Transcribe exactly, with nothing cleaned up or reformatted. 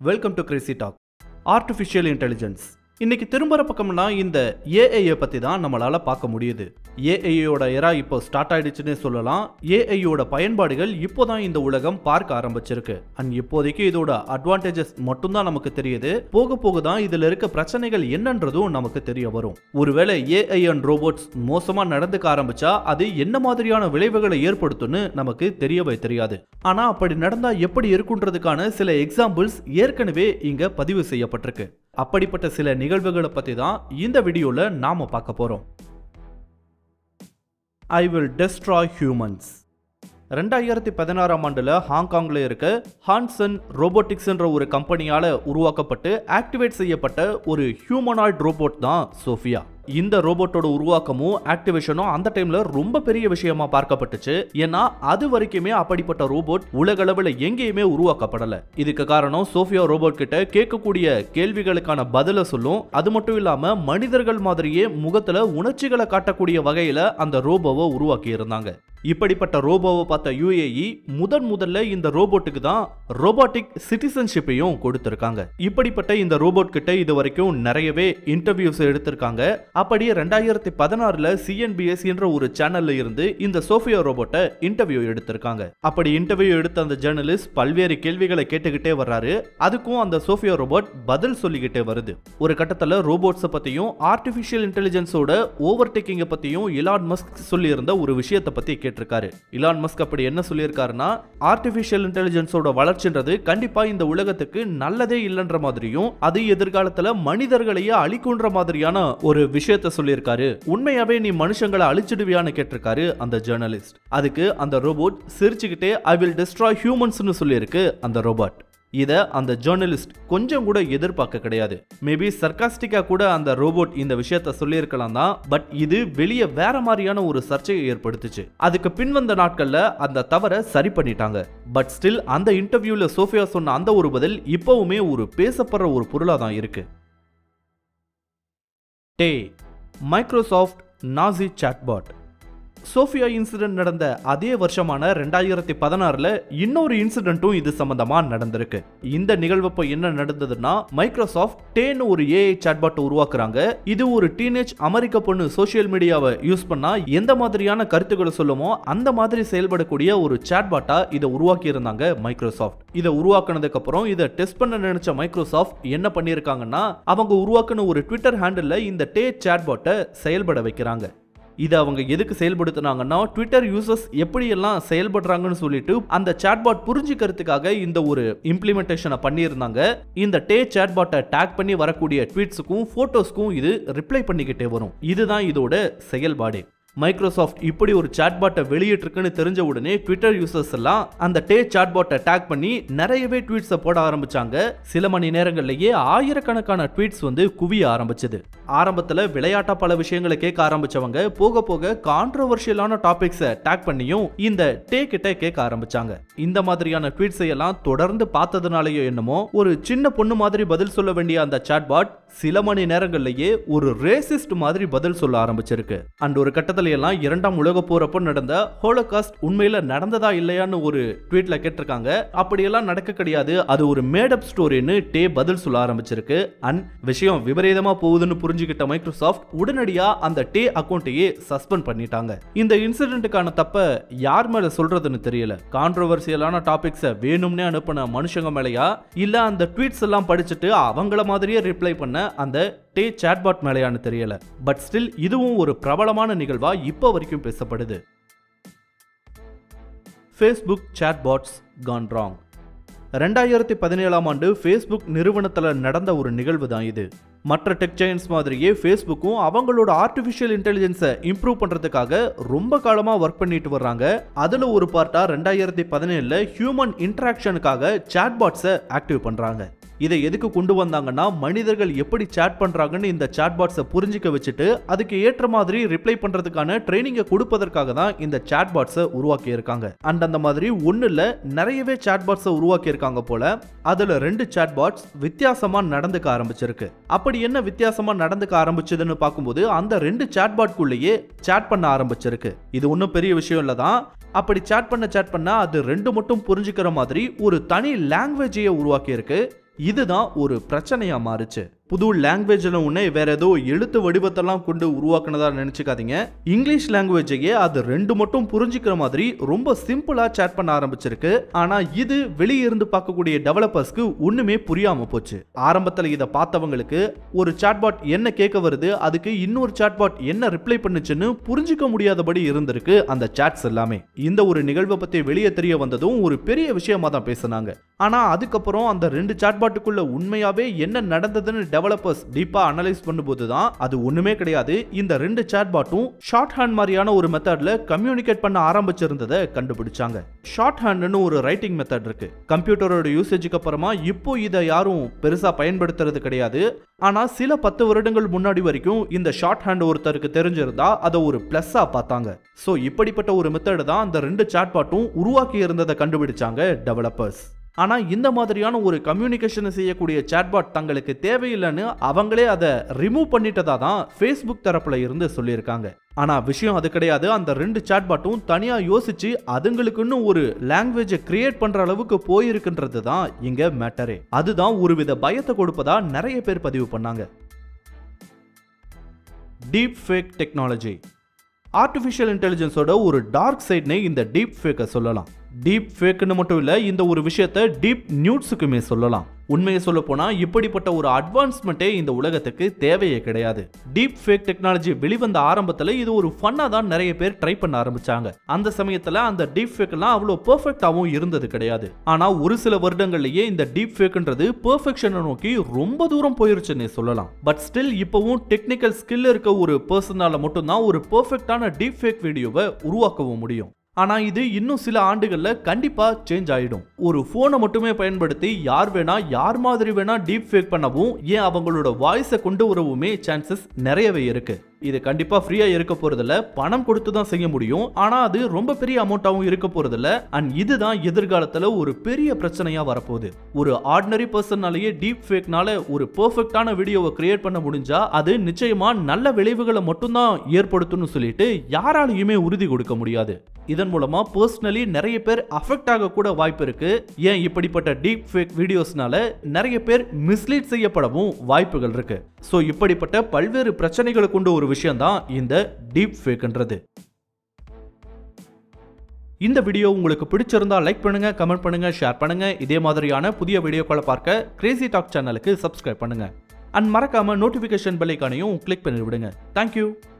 Welcome to crazy talk. Artificial intelligence இன்னைக்கு திரும்புற பக்கம்னா இந்த ஏஐயை பத்தி தான் நம்மளால பார்க்க முடியுது. ஏஐயோட எரா இப்போ ஸ்டார்ட் ஆயிடுச்சுன்னு சொல்லலாம். ஏஐயோட பயன்பாடுகள் இப்போதான் இந்த உலகம் பார்க்க ஆரம்பிச்சிருக்கு. அண்ட் இப்போதைக்கு இதோட அட்வான்டேஜஸ் மட்டும்தான் நமக்கு தெரியுது. போக போக தான் இதுல இருக்க பிரச்சனைகள் என்னன்றதும் நமக்கு தெரிய வரும். ஒருவேளை ஏஐ அண்ட் ரோபோட்ஸ் மோசமா நடந்துக்க ஆரம்பிச்சா அது என்ன மாதிரியான விளைவுகளை ஏற்படுத்தும்னு நமக்கு தெரியவே தெரியாது. ஆனா அப்படி நடந்தா எப்படி இருக்குன்றதுக்கான சில எக்ஸாம்பிள்ஸ் ஏற்கனவே இங்க பதிவு செய்யப்பட்டிருக்கு. அப்படிப்பட்ட சில நிகழ்வுகளை பத்தி தான் இந்த வீடியோல நாம பார்க்க போறோம். I will destroy humans. ரெண்டாயிரத்தி பதினாறாம் ஆண்டுல ஹாங்காங்ல இருக்க ஹான்சன் ரோபோட்டிக்ஸ் என்ற ஒரு கம்பெனியால உருவாக்கப்பட்டு ஆக்டிவேட் செய்யப்பட்ட ஒரு ஹியூமனாய்டு ரோபோட் தான் சோஃபியா. இந்த ரோபோட்டோட உருவாக்கமும் ஆக்டிவேஷனும் அந்த டைம்ல ரொம்ப பெரிய விஷயமா பார்க்கப்பட்டுச்சு. ஏன்னா அது வரைக்குமே அப்படிப்பட்ட ரோபோட் உலக அளவில் எங்கேயுமே உருவாக்கப்படல. இதுக்கு காரணம் சோஃபியா ரோபோட் கிட்ட கேட்கக்கூடிய கேள்விகளுக்கான பதில சொல்லும். அது மட்டும் இல்லாம மனிதர்கள் மாதிரியே முகத்துல உணர்ச்சிகளை காட்டக்கூடிய வகையில அந்த ரோபோவை உருவாக்கி இருந்தாங்க. இப்படிப்பட்ட ரோபோவை பார்த்த யுஏஇ முதன் முதல்ல இந்த ரோபோட்டுக்கு தான் ரோபோட்டிக் சிட்டிசன்ஷிப்பையும் கொடுத்திருக்காங்க. இப்படிப்பட்ட இந்த ரோபோட் கிட்ட இது வரைக்கும் நிறையவே இன்டர்வியூஸ் எடுத்திருக்காங்க. அப்படி ரெண்டாயிரத்தி பதினாறுல சிஎன்பிஎஸ் என்ற ஒரு சேனல்ல இருந்து இந்த சோஃபியா ரோபோட்டை இன்டர்வியூ எடுத்திருக்காங்க. அப்படி இன்டர்வியூ எடுத்த அந்த ஜேர்னலிஸ்ட் பல்வேறு கேள்விகளை கேட்டுக்கிட்டே வர்றாரு. அதுக்கும் அந்த சோஃபியா ரோபோட் பதில் சொல்லிக்கிட்டே வருது. ஒரு கட்டத்துல ரோபோட்ஸை பத்தியும் ஆர்டிபிஷியல் இன்டெலிஜென்ஸோட ஓவர் டேக்கிங்கை பத்தியும் இலான் மஸ்க் சொல்லி இருந்த ஒரு விஷயத்தை பத்தி கேட்டிருக்காரு. இலான் மஸ்க் அப்படி என்ன சொல்லியிருக்காருன்னா, ஆர்டிபிஷியல் இன்டெலிஜென்ஸோட வளர்ச்சின்றது கண்டிப்பா இந்த உலகத்துக்கு நல்லதே இல்லைன்ற மாதிரியும் அது எதிர்காலத்துல மனிதர்களையே அழிக்குன்ற மாதிரியான ஒரு விஷயத்தை சொல்லியிருக்காரு. உண்மையாவே நீ மனுஷங்களை அழிச்சிடுவியான்னு கேட்டிருக்காரு அந்த ஜேர்னலிஸ்ட். அதுக்கு அந்த ரோபோட் சிரிச்சுக்கிட்டே ஐ வில் டெஸ்ட்ராய் ஹியூமன்ஸ்னு சொல்லியிருக்கு அந்த ரோபோட். இத அந்த ஜேர்னலிஸ்ட் கொஞ்சம் கூட எதிர்பார்க்க கிடையாது. மேபி சர்காஸ்டிக்கா கூட அந்த ரோபோட் இந்த விஷயத்த சொல்லியிருக்கலாம் தான். பட் இது வெளியே வேற மாதிரியான ஒரு சர்ச்சையை ஏற்படுத்துச்சு. அதுக்கு பின்வந்த நாட்கள்ல அந்த தவறை சரி பண்ணிட்டாங்க. பட் ஸ்டில் அந்த இன்டர்வியூல சோஃபியா சொன்ன அந்த ஒரு பதில் இப்பவுமே ஒரு பேசப்படுற ஒரு பொருளா தான் இருக்கு. Tay Microsoft Nazi chatbot. Sophia incident நடந்த அதே வருஷமான ரெண்டாயிரத்தி பதினாறுல இன்னொரு இன்சிடென்ட்டும் இது சம்பந்தமா நடந்திருக்கு. இந்த நிகழ்வப்ப என்ன நடந்ததுன்னா, மைக்ரோசாஃப்ட் டேன்னு ஒரு ஏஐ சாட்பாட் உருவாக்குறாங்க. இது ஒரு டீனேஜ் அமெரிக்க பொண்ணு சோசியல் மீடியாவை யூஸ் பண்ணா எந்த மாதிரியான கருத்துக்களை சொல்லுமோ அந்த மாதிரி செயல்படக்கூடிய ஒரு சாட்பாட்டா இதை உருவாக்கி இருந்தாங்க மைக்ரோசாஃப்ட். இதை உருவாக்குனதுக்கு அப்புறம் இதை டெஸ்ட் பண்ண நினைச்ச மைக்ரோசாஃப்ட் என்ன பண்ணிருக்காங்கன்னா, அவங்க உருவாக்குன ஒரு ட்விட்டர் ஹேண்டில் இந்த டே சாட்பாட்டை செயல்பட வைக்கிறாங்க. இதை அவங்க எதுக்கு செயல்படுத்தினாங்கன்னா, ட்விட்டர் யூசர்ஸ் எப்படி எல்லாம் செயல்படுறாங்கன்னு சொல்லிட்டு அந்த சாட்பாட் புரிஞ்சுக்கிறதுக்காக இந்த ஒரு இம்ப்ளிமெண்டேஷனை பண்ணியிருந்தாங்க. இந்த டே சாட்பாட்டை டேக் பண்ணி வரக்கூடிய ட்வீட்ஸுக்கும் போட்டோஸ்க்கும் இது ரிப்ளை பண்ணிக்கிட்டே வரும். இதுதான் இதோட செயல்பாடு. மைக்ரோசாஃப்ட் இப்படி ஒரு சாட்பாட்டை வெளியிட்டிருக்குன்னு தெரிஞ்ச உடனே ட்விட்டர் யூசர்ஸ் எல்லாம் அந்த டே சாட்பாட்டை டேக் பண்ணி நிறையவே ட்வீட்ஸை போட ஆரம்பிச்சாங்க. சில மணி நேரங்கள்லயே ஆயிரக்கணக்கான ட்வீட்ஸ் வந்து குவிய ஆரம்பிச்சது. ஆரம்பத்துல விளையாட்டா பல விஷயங்களை கேட்க ஆரம்பிச்சவங்க போக போக கான்ட்ரோவர்ஷியலான டாபிக்ஸை டேக் பண்ணியும் இந்த டே கிட்ட கேட்க ஆரம்பிச்சாங்க. இந்த மாதிரியான ட்வீட்ஸை எல்லாம் தொடர்ந்து பார்த்ததுனாலயோ என்னமோ ஒரு சின்ன பொண்ணு மாதிரி பதில் சொல்ல வேண்டிய அந்த சாட்பாட் சில மணி நேரங்கள்லயே ஒரு ரேசிஸ்ட் மாதிரி பதில் சொல்ல ஆரம்பிச்சிருக்கு. அண்ட் ஒரு கட்டத்துல எல்லாம் இரண்டாம் உலக போறப்போ நடந்த ஹோலோகாஸ்ட் உண்மையில நடந்ததா இல்லையான்னு ஒரு ட்வீட்ல கேட்டிருக்காங்க. அப்படியெல்லாம் நடக்க கிடையாது, அது ஒரு மேடப் ஸ்டோரின்னு டே பதில் சொல்ல ஆரம்பிச்சிருக்கு. அண்ட் விஷயம் விபரீதமா போகுதுன்னு புரிஞ்சுக்கிட்ட மைக்ரோசாஃப்ட் உடனடியா அந்த டே அக்கௌண்ட்டையே சஸ்பெண்ட் பண்ணிட்டாங்க. இந்த இன்சிடென்ட்டுக்கான தப்ப யார் மேல சொல்றதுன்னு தெரியல. கான்ட்ரோவர்சியலான டாபிக்ஸை வேணும்னே அனுப்பின மனுஷங்க மேலையா, இல்ல அந்த ட்வீட்ஸ் எல்லாம் படிச்சுட்டு அவங்கள மாதிரியே ரிப்ளை பண்ண அந்த டே சாட்பாட் மேலையான்னு தெரியல. பட் ஸ்டில் இதுவும் ஒரு பிரபலமான நிகழ்வா இப்போ வரைக்கும் பேசப்படுது. Facebook chatbots gone wrong. ரெண்டாயிரத்தி பதினேழாம் ஆண்டு Facebook நிறுவனத்துல நடந்த ஒரு நிகழ்வு தான் இது. மற்ற டெக் ஜெயன்ட்ஸ் மாதிரியே ஃபேஸ்புக்கும் அவங்களோட ஆர்டிஃபிஷியல் இன்டெலிஜென்ஸை இம்ப்ரூவ் பண்றதுக்காக ரொம்ப காலமா ஒர்க் பண்ணிட்டு வர்றாங்க. அதுல ஒரு பார்ட்டா ரெண்டாயிரத்தி பதினேழுல ஹியூமன் இன்டராக்ஷனுக்காக சாட்பாட்ஸை ஆக்டிவ் பண்றாங்க. இதை எதுக்கு கொண்டு வந்தாங்கன்னா, மனிதர்கள் எப்படி சாட் பண்றாங்கன்னு இந்த சாட்பாட்ஸை புரிஞ்சிக்க வச்சுட்டு அதுக்கு ஏற்ற மாதிரி ரிப்ளை பண்றதுக்கான ட்ரைனிங்கை கொடுப்பதற்காக தான் இந்த சாட்பாட்ஸை உருவாக்கி இருக்காங்க. அண்ட் அந்த மாதிரி ஒன்னு இல்ல நிறையவே சாட்பாட்ஸை உருவாக்கி இருக்காங்க போல. அதுல ரெண்டு சாட்பாட்ஸ் வித்தியாசமா நடந்துக்க ஆரம்பிச்சிருக்கு. அப்படி என்ன வித்தியாசமா நடந்துக்க ஆரம்பிச்சதுன்னு பார்க்கும்போது அந்த ரெண்டு சாட்பாட்குள்ளேயே சாட் பண்ண ஆரம்பிச்சிருக்கு. இது ஒன்றும் பெரிய விஷயம் இல்லதான். அப்படி சாட் பண்ண சாட் பண்ண அது ரெண்டு மட்டும் புரிஞ்சுக்கிற மாதிரி ஒரு தனி லாங்குவேஜையை உருவாக்கி இருக்கு. இதுதான் ஒரு பிரச்சனையா மாறுச்சு. புது லாங்குவேஜ்ல உடனே வேற ஏதோ எழுத்து வடிவத்தெல்லாம் கொண்டு உருவாக்குனதா நினைச்சுக்காதீங்க. இங்கிலீஷ் லாங்குவேஜையே அது ரெண்டு மட்டும் புரிஞ்சுக்கிற மாதிரி ரொம்ப சிம்பிளா சாட் பண்ண ஆரம்பிச்சிருக்கு. ஆனா இது வெளியே இருந்து பார்க்கக்கூடிய டெவலப்பர்ஸ்க்கு ஒண்ணுமே புரியாம போச்சு. ஆரம்பத்துல இதை பார்த்தவங்களுக்கு ஒரு சாட்பாட் என்ன கேட்க வருது, அதுக்கு இன்னொரு சாட்பாட் என்ன ரிப்ளை பண்ணுச்சுன்னு புரிஞ்சுக்க முடியாதபடி இருந்திருக்கு அந்த சாட்ஸ் எல்லாமே. இந்த ஒரு நிகழ்வை பத்தி வெளியே தெரிய வந்ததும் ஒரு பெரிய விஷயமா தான் பேசினாங்க. ஆனா அதுக்கப்புறம் அந்த ரெண்டு சாட்பாட்டுக்குள்ள உண்மையாவே என்ன நடந்ததுன்னு டெவலப்பர்ஸ் டீப்பா அனலைஸ் பண்ணும்போது தான் அது ஒண்ணுமே கிடையாது. இந்த ரெண்டு சாட்பாட்டும் ஷார்ட் ஹேண்ட் மாதிரியான ஒரு மெத்தட்ல கம்யூனிகேட் பண்ண ஆரம்பிச்சிருந்ததை கண்டுபிடிச்சாங்க. ஷார்ட் ஹேண்ட்னு ஒரு ரைட்டிங் மெத்தட் இருக்கு. கம்ப்யூட்டரோட யூசேஜுக்கு அப்புறமா இப்போ இதை யாரும் பெருசா பயன்படுத்துறது கிடையாது. ஆனா சில பத்து வருடங்கள் முன்னாடி வரைக்கும் இந்த ஷார்ட் ஹேண்ட் ஒருத்தருக்கு தெரிஞ்சிருந்தா அதை ஒரு பிளஸ்ஸா பார்த்தாங்க. சோ இப்படிப்பட்ட ஒரு மெத்தட் தான் அந்த ரெண்டு சாட்பாட்டும் உருவாக்கி இருந்ததை கண்டுபிடிச்சாங்க டெவலப்பர்ஸ். ஆனா இந்த மாதிரியான ஒரு கம்யூனிகேஷன் செய்யக்கூடிய சாட்பாட் தங்களுக்கு தேவையில்லைன்னு அவங்களே அதை ரிமூவ் பண்ணிட்டதா தான் ஃபேஸ்புக் தரப்புல இருந்து சொல்லியிருக்காங்க. ஆனா விஷயம் அது கிடையாது. அந்த ரெண்டு சாட்பாட்டும் தனியா யோசிச்சு அதுங்களுக்குன்னு ஒரு லாங்குவேஜை கிரியேட் பண்ற அளவுக்கு போயிருக்குன்றது தான் இங்க மேட்டரே. அதுதான் ஒருவித பயத்தை கொடுப்பதா நிறைய பேர் பதிவு பண்ணாங்க. டீப் ஃபேக் டெக்னாலஜி ஆர்டிஃபிஷியல் இன்டெலிஜென்ஸோட ஒரு டார்க் சைட்னே இந்த டீப் ஃபேக்கை சொல்லலாம். டீப் ஃபேக்னு மட்டும் இல்ல, இந்த ஒரு விஷயத்தை டீப் நியூட்ஸுக்குமே சொல்லலாம். உண்மையை சொல்ல போனா இப்படிப்பட்ட ஒரு அட்வான்ஸ்மெண்ட்டே இந்த உலகத்துக்கு தேவையே கிடையாது. டீப் ஃபேக் டெக்னாலஜி வெளிவந்த ஆரம்பத்துல இது ஒரு ஃபன்னா தான் நிறைய பேர் ட்ரை பண்ண ஆரம்பிச்சாங்க. அந்த சமயத்துல அந்த டீப் ஃபேக் எல்லாம் அவ்வளவு பெர்ஃபெக்ட்டாவும் இருந்தது கிடையாது. ஆனா ஒரு சில வருடங்கள்லயே இந்த டீப் ஃபேக்ன்றது பெர்ஃபெக்ஷனை நோக்கி ரொம்ப தூரம் போயிருச்சுன்னு சொல்லலாம். பட் ஸ்டில் இப்பவும் டெக்னிக்கல் ஸ்கில் இருக்க ஒரு பர்சனால மட்டும்தான் ஒரு பெர்ஃபெக்ட்டான டீப் ஃபேக் வீடியோவை உருவாக்கவும் முடியும். ஆனா இது இன்னும் சில ஆண்டுகள்ல கண்டிப்பா சேஞ்ச் ஆயிடும். ஒரு போனை மட்டுமே பயன்படுத்தி யார் வேணா யார் மாதிரி வேணா டீப் ஃபேக் பண்ணவும், ஏன் அவங்களோட வாய்ஸை கொண்டு வரவுமே சான்சஸ் நிறையவே இருக்கு. இது கண்டிப்பா ஃப்ரீயா இருக்க போறதில்ல, பணம் கொடுத்து தான் செய்ய முடியும். ஆனா அது ரொம்ப பெரிய அமௌண்டாவும் இருக்க போறதில்ல. அண்ட் இதுதான் எதிர்காலத்துல ஒரு பெரிய பிரச்சனையா வரப்போகுது. ஒரு ஆர்டினரி பர்சனாலேயே டீப் ஃபேக்னால ஒரு பெர்ஃபெக்ட்டான வீடியோவை கிரியேட் பண்ண முடிஞ்சா அது நிச்சயமா நல்ல விளைவுகளை மட்டும்தான் ஏற்படுத்தும்னு சொல்லிட்டு யாராலையுமே உறுதி கொடுக்க முடியாது. இதன் மூலமா பர்சனலி நிறைய பேர் அஃபெக்ட் ஆக கூட வாய்ப்பு இருக்கு. ஏன் இப்படிப்பட்ட டீப் ஃபேக் வீடியோஸ்னால நிறைய பேர் மிஸ்லீட் செய்யப்படவும் வாய்ப்புகள் இருக்கு. சோ இப்படிப்பட்ட பல்வேறு பிரச்சனைகளை கொண்ட ஒரு விஷயம் தான் இந்த டீப் ஃபேக்ன்றது. இந்த வீடியோ உங்களுக்கு பிடிச்சிருந்தா லைக் பண்ணுங்க, கமெண்ட் பண்ணுங்க, ஷேர் பண்ணுங்க. இதே மாதிரியான புதிய வீடியோக்களை பார்க்க கிரேசி டாக் சேனலுக்கு சப்ஸ்கிரைப் பண்ணுங்க. அண்ட் மறக்காம நோட்டிபிகேஷன் பெல் ஐகானையும் கிளிக் பண்ணி விடுங்க. தேங்க்யூ.